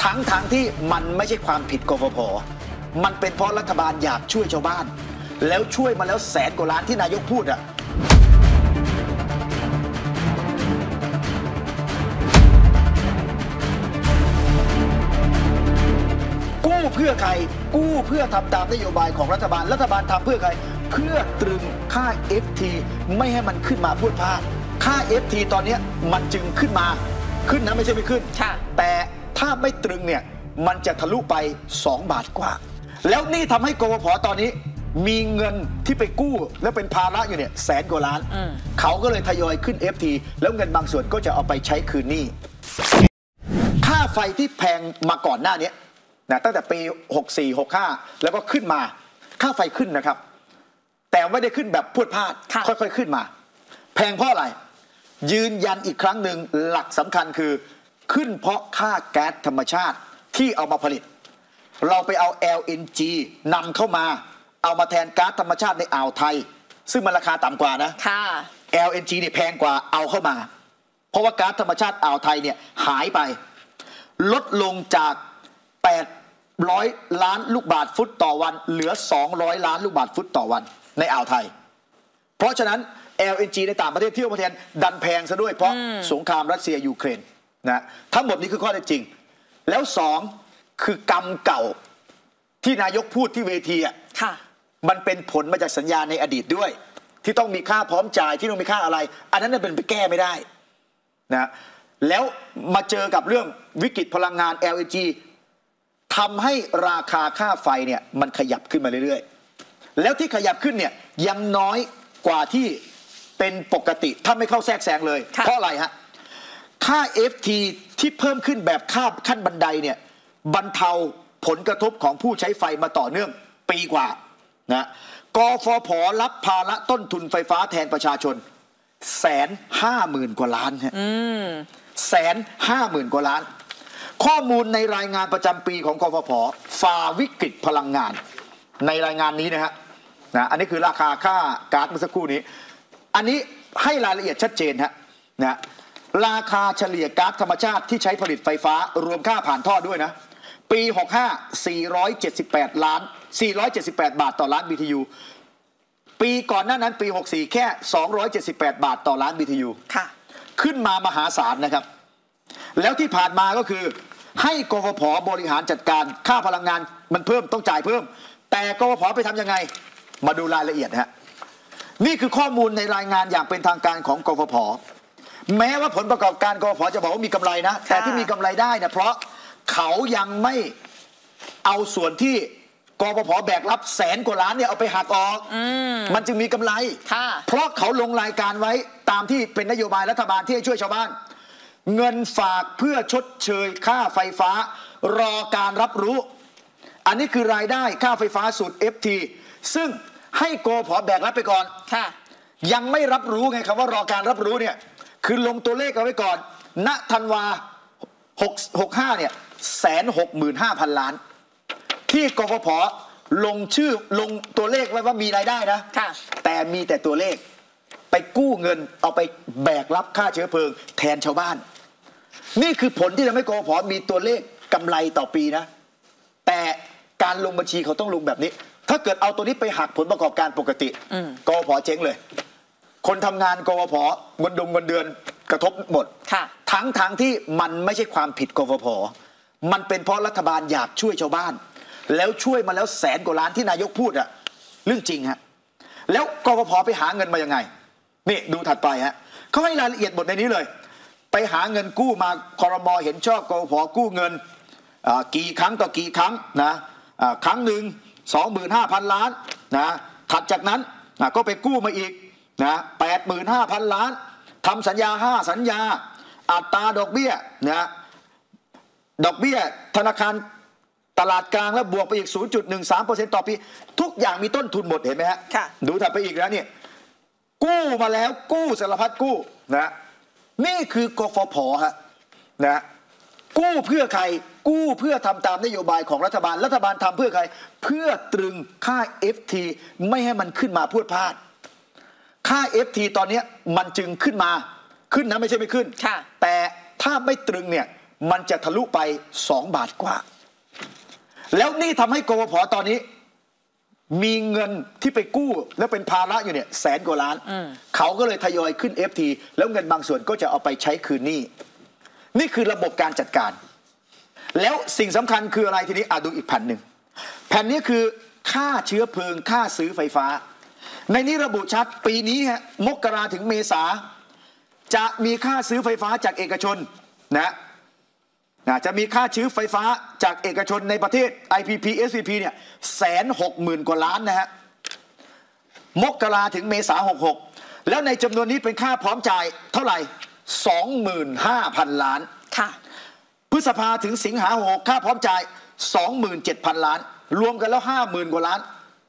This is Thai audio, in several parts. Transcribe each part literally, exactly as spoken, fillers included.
ทั้งทั้งที่มันไม่ใช่ความผิดกฟผ.มันเป็นเพราะรัฐบาลอยากช่วยชาวบ้านแล้วช่วยมาแล้วแสนกว่าล้านที่นายกพูดอะกู้เพื่อใครกู้เพื่อทำตามนโยบายของรัฐบาลรัฐบาลทำเพื่อใครเพื่อตรึงค่า เอฟ ที ไม่ให้มันขึ้นมาพูดพลาดค่า เอฟ ที ตอนนี้มันจึงขึ้นมาขึ้นนะไม่ใช่ไม่ขึ้นแต่ถ้าไม่ตรึงเนี่ยมันจะทะลุไปสองบาทกว่าแล้วนี่ทำให้กฟผ.ตอนนี้มีเงินที่ไปกู้แล้วเป็นภาระอยู่เนี่ยแสนกว่าล้านเขาก็เลยทยอยขึ้น เอฟ ที แล้วเงินบางส่วนก็จะเอาไปใช้คืนหนี้ค่าไฟที่แพงมาก่อนหน้านี้นะตั้งแต่ปีหกสี่ หกห้าแล้วก็ขึ้นมาค่าไฟขึ้นนะครับแต่ไม่ได้ขึ้นแบบพรวดพลาดค่อยๆขึ้นมาแพงเพราะอะไรยืนยันอีกครั้งหนึ่งหลักสำคัญคือขึ้นเพราะค่าแก๊สธรรมชาติที่เอามาผลิตเราไปเอา แอล เอ็น จี นำเข้ามาเอามาแทนก๊าซธรรมชาติในอ่าวไทยซึ่งมันราคาต่ำกว่านะ แอล เอ็น จี เนี่ยแพงกว่าเอาเข้ามาเพราะว่าก๊าซธรรมชาติอ่าวไทยเนี่ยหายไปลดลงจากแปดร้อยล้านลูกบาศก์ฟุตต่อวันเหลือสองร้อยล้านลูกบาศก์ฟุตต่อวันในอ่าวไทยเพราะฉะนั้น แอล เอ็น จี ในต่างประเทศที่เอามาแทนดันแพงซะด้วยเพราะสงครามรัสเซียยูเครนนะทั้งหมดนี้คือข้อเท็จจริงแล้วสองคือกรรมเก่าที่นายกพูดที่เวทีอ่ะมันเป็นผลมาจากสัญญาในอดีตด้วยที่ต้องมีค่าพร้อมจ่ายที่ต้องมีค่าอะไรอันนั้นเป็นไปแก้ไม่ได้นะแล้วมาเจอกับเรื่องวิกฤตพลังงาน แอล เอ็น จี ทำให้ราคาค่าไฟเนี่ยมันขยับขึ้นมาเรื่อยๆแล้วที่ขยับขึ้นเนี่ยยังน้อยกว่าที่เป็นปกติถ้าไม่เข้าแทรกแซงเลยเพราะอะไรฮะค่า เอฟ ที ที่เพิ่มขึ้นแบบค่าขั้นบันไดเนี่ยบรรเทาผลกระทบของผู้ใช้ไฟมาต่อเนื่องปีกว่านะกฟผ.รับภาระต้นทุนไฟฟ้าแทนประชาชนแสนห้าหมื่นกว่าล้านฮะแสนห้าหมื่นกว่าล้านข้อมูลในรายงานประจำปีของกฟผ.ฝ่าวิกฤตพลังงานในรายงานนี้นะฮะนะอันนี้คือราคาค่าก๊าซเมื่อสักครู่นี้อันนี้ให้รายละเอียดชัดเจนฮะนะราคาเฉลี่ยก๊าซธรรมชาติที่ใช้ผลิตไฟฟ้ารวมค่าผ่านทอดด้วยนะปีหกสิบห้า สี่ร้อยเจ็ดสิบแปดล้านสี่ร้อยเจ็ดสิบแปดบาทต่อล้าน บี ที ยู ปีก่อนหน้านั้นปีหกสิบสี่แค่สองร้อยเจ็ดสิบแปดบาทต่อล้าน บี ที ยู ค่ะขึ้นมามหาศาลนะครับแล้วที่ผ่านมาก็คือให้กฟผ.บริหารจัดการค่าพลังงานมันเพิ่มต้องจ่ายเพิ่มแต่กฟผ.ไปทำยังไงมาดูรายละเอียดฮะนี่คือข้อมูลในรายงานอย่างเป็นทางการของกฟผ.แม้ว่าผลประกอบการกฟผ.จะบอกว่ามีกำไรนะแต่ที่มีกำไรได้เนี่ยเพราะเขายังไม่เอาส่วนที่กฟผ.แบกรับแสนกว่าล้านเนี่ยเอาไปหักออกมันจึงมีกำไรเพราะเขาลงรายการไว้ตามที่เป็นนโยบายรัฐบาลที่ให้ช่วยชาวบ้านเงินฝากเพื่อชดเชยค่าไฟฟ้ารอการรับรู้อันนี้คือรายได้ค่าไฟฟ้าสูตร เอฟ ที ซึ่งให้กฟผ.แบกรับไปก่อนยังไม่รับรู้ไงครับว่ารอการรับรู้เนี่ยคือลงตัวเลขเอาไว้ก่อนณธันวาหกห้าเนี่ยแสนหกหมื่นห้าพันล้านที่กฟผ.ลงชื่อลงตัวเลขไว้ว่ามีรายได้นะแต่มีแต่ตัวเลขไปกู้เงินเอาไปแบกรับค่าเชื้อเพลิงแทนชาวบ้านนี่คือผลที่ทำให้กฟผ.มีตัวเลขกำไรต่อปีนะแต่การลงบัญชีเขาต้องลงแบบนี้ถ้าเกิดเอาตัวนี้ไปหักผลประกอบการปกติกฟผ.เจ๊งเลยคนทำงานกฟผ.เงินดงเงินเดือนกระทบหมดทั้งทั้งที่มันไม่ใช่ความผิดกฟผ.มันเป็นเพราะรัฐบาลอยากช่วยชาวบ้านแล้วช่วยมาแล้วแสนกว่าล้านที่นายกพูดอะเรื่องจริงฮะแล้วกฟผ.ไปหาเงินมายังไงนี่ดูถัดไปฮะเขาให้รายละเอียดหมดในนี้เลยไปหาเงินกู้มาครม.เห็นชอบกฟผ.กู้เงินกี่ครั้งต่อกี่ครั้งนะครั้งหนึ่งสองหมื่นห้าพันล้านนะถัดจากนั้นก็ไปกู้มาอีกนะแปดหมื่นห้าพันล้านทำสัญญาห้าสัญญาอัตราดอกเบี้ยนะดอกเบี้ยธนาคารตลาดกลางแล้วบวกไปอีก ศูนย์จุดหนึ่งสามเปอร์เซ็นต์ ต่อปีทุกอย่างมีต้นทุนหมดเห็นไหมฮะดูถัดไปอีกแล้วเนี่ยกู้มาแล้วกู้สารพัดกู้นะนี่คือกฟผ.ฮะนะกู้เพื่อใครกู้เพื่อทำตามนโยบายของรัฐบาลรัฐบาลทำเพื่อใครเพื่อตรึงค่า เอฟ ที ไม่ให้มันขึ้นมาพูดพลาดค่า เอฟ ที ตอนนี้มันจึงขึ้นมาขึ้นนะไม่ใช่ไม่ขึ้นแต่ถ้าไม่ตรึงเนี่ยมันจะทะลุไปสองบาทกว่าแล้วนี่ทำให้กฟผ.ตอนนี้มีเงินที่ไปกู้แล้วเป็นภาระอยู่เนี่ยแสนกว่าล้านเขาก็เลยทยอยขึ้น เอฟ ที แล้วเงินบางส่วนก็จะเอาไปใช้คืนหนี้นี่คือระบบการจัดการแล้วสิ่งสำคัญคืออะไรทีนี้อ่ะดูอีกแผ่นหนึ่งแผ่นนี้คือค่าเชื้อเพลิงค่าซื้อไฟฟ้าในนี้ระบุชัดปีนี้ฮะมกราถึงเมษาจะมีค่าซื้อไฟฟ้าจากเอกชนนะนะจะมีค่าซื้อไฟฟ้าจากเอกชนในประเทศ ไอ พี พี เอส พี พี เนี่ยแสนหกหมื่นกว่าล้านนะฮะมกราถึงเมษาหกหกแล้วในจำนวนนี้เป็นค่าพร้อมจ่ายเท่าไหร่ สองหมื่นห้าพัน ล้านค่ะพฤษภาถึงสิงหาหกค่าพร้อมจ่าย สองหมื่นเจ็ดพัน ล้านรวมกันแล้ว ห้าหมื่น กว่าล้าน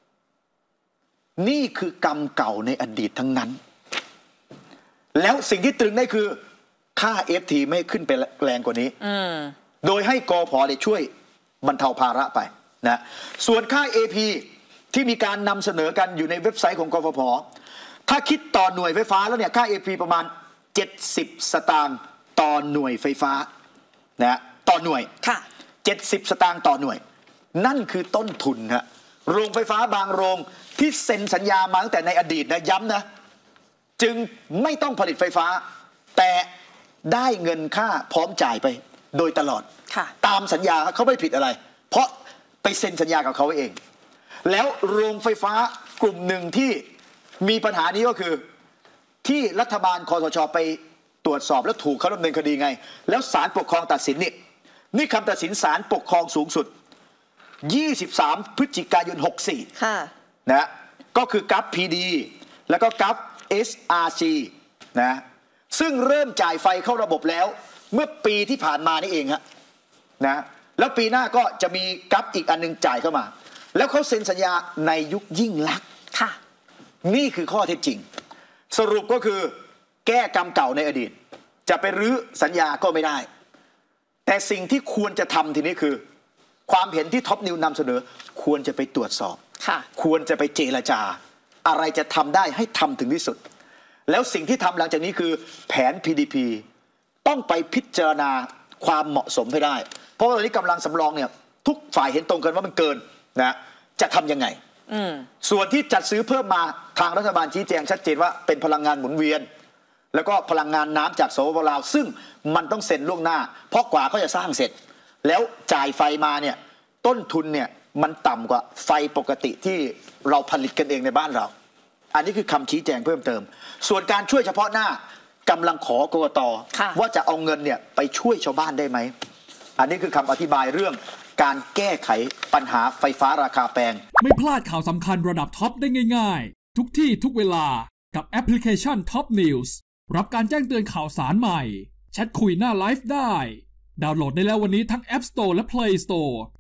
นี่คือกรรมเก่าในอดีตทั้งนั้นแล้วสิ่งที่ตรึงได้คือค่า เอฟ ที ไม่ขึ้นไปแรงกว่านี้โดยให้กผ.ได้ช่วยบรรเทาภาระไปนะส่วนค่า เอ พี ที่มีการนำเสนอกันอยู่ในเว็บไซต์ของกฟผ.ถ้าคิดต่อหน่วยไฟฟ้าแล้วเนี่ยค่า เอ พี ประมาณเจ็ดสิบสตางค์ต่อหน่วยไฟฟ้านะต่อหน่วยค่ะเจ็ดสิบสตางค์ต่อหน่วยนั่นคือต้นทุนฮะโรงไฟฟ้าบางโรงที่เซ็นสัญญามาตั้งแต่ในอดีตนะย้ำนะจึงไม่ต้องผลิตไฟฟ้าแต่ได้เงินค่าพร้อมจ่ายไปโดยตลอดตามสัญญาเขาไม่ผิดอะไรเพราะไปเซ็นสัญญากับเขาเองแล้วโรงไฟฟ้ากลุ่มหนึ่งที่มีปัญหานี้ก็คือที่รัฐบาลคสช.ไปตรวจสอบแล้วถูกเขาดำเนินคดีไงแล้วศาลปกครองตัดสินนี่นี่คำตัดสินศาลปกครองสูงสุดยี่สิบสามพฤศจิกายนหกสี่ค่ะนะก็คือกราฟ พี ดี แล้วก็กราฟ เอส อาร์ ซี นะซึ่งเริ่มจ่ายไฟเข้าระบบแล้วเมื่อปีที่ผ่านมานี่เองฮะนะแล้วปีหน้าก็จะมีกราฟอีกอันนึงจ่ายเข้ามาแล้วเขาเซ็นสัญญาในยุคยิ่งลักษณ์ค่ะนี่คือข้อเท็จจริงสรุปก็คือแก้กรรมเก่าในอดีตจะไปรื้อสัญญาก็ไม่ได้แต่สิ่งที่ควรจะทำทีนี้คือความเห็นที่ท็อปนิวนำเสนอควรจะไปตรวจสอบควรจะไปเจรจาอะไรจะทำได้ให้ทำถึงที่สุดแล้วสิ่งที่ทำหลังจากนี้คือแผน พี ดี พี ต้องไปพิจารณาความเหมาะสมให้ได้เพราะว่าตอนนี้กำลังสำรองเนี่ยทุกฝ่ายเห็นตรงกันว่ามันเกินนะจะทำยังไงส่วนที่จัดซื้อเพิ่มมาทางรัฐบาลชี้แจงชัดเจนว่าเป็นพลังงานหมุนเวียนแล้วก็พลังงานน้ำจากสปป.ลาวซึ่งมันต้องเซ็นล่วงหน้าเพราะกว่าเขาจะสร้างเสร็จแล้วจ่ายไฟมาเนี่ยต้นทุนเนี่ยมันต่ำกว่าไฟปกติที่เราผลิตกันเองในบ้านเราอันนี้คือคำชี้แจงเพิ่มเติมส่วนการช่วยเฉพาะหน้ากำลังขอกกต.ว่าจะเอาเงินเนี่ยไปช่วยชาวบ้านได้ไหมอันนี้คือคำอธิบายเรื่องการแก้ไขปัญหาไฟฟ้าราคาแพงไม่พลาดข่าวสำคัญระดับท็อปได้ง่ายๆทุกที่ทุกเวลากับแอปพลิเคชัน Top News รับการแจ้งเตือนข่าวสารใหม่แชทคุยหน้าไลฟ์ได้ดาวน์โหลดได้แล้ววันนี้ทั้ง App Store และ Play Store